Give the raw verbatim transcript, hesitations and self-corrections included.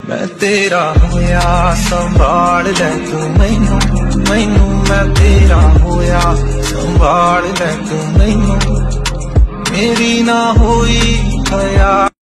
मैं तेरा होया संभाल ले तू मैनू मैनू मैं तेरा होया संभाल ले तू मैनू मेरी ना होई खया।